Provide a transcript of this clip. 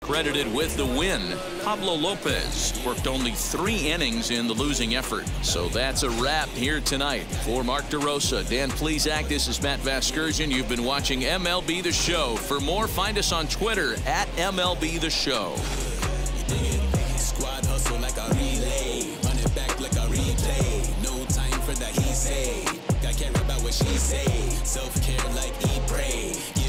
credited with the win. Pablo Lopez worked only 3 innings in the losing effort. So that's a wrap here tonight. For Mark DeRosa, Dan Plesac, this is Matt Vasgersian. You've been watching MLB The Show. For more, find us on Twitter at MLB The Show. Squad hustle like a relay, run it back like a replay. No time for that he say. Got care about what she say. Self-care like eat, pray.